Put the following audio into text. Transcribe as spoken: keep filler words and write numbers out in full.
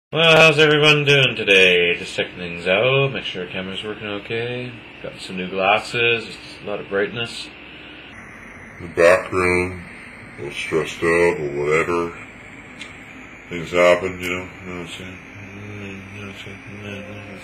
Well, how's everyone doing today? Just checking things out, make sure our camera's working okay. Got some new glasses, just a lot of brightness. The background, a little stressed out or whatever. Things happen, you know. You know what I'm saying? You know what I'm saying?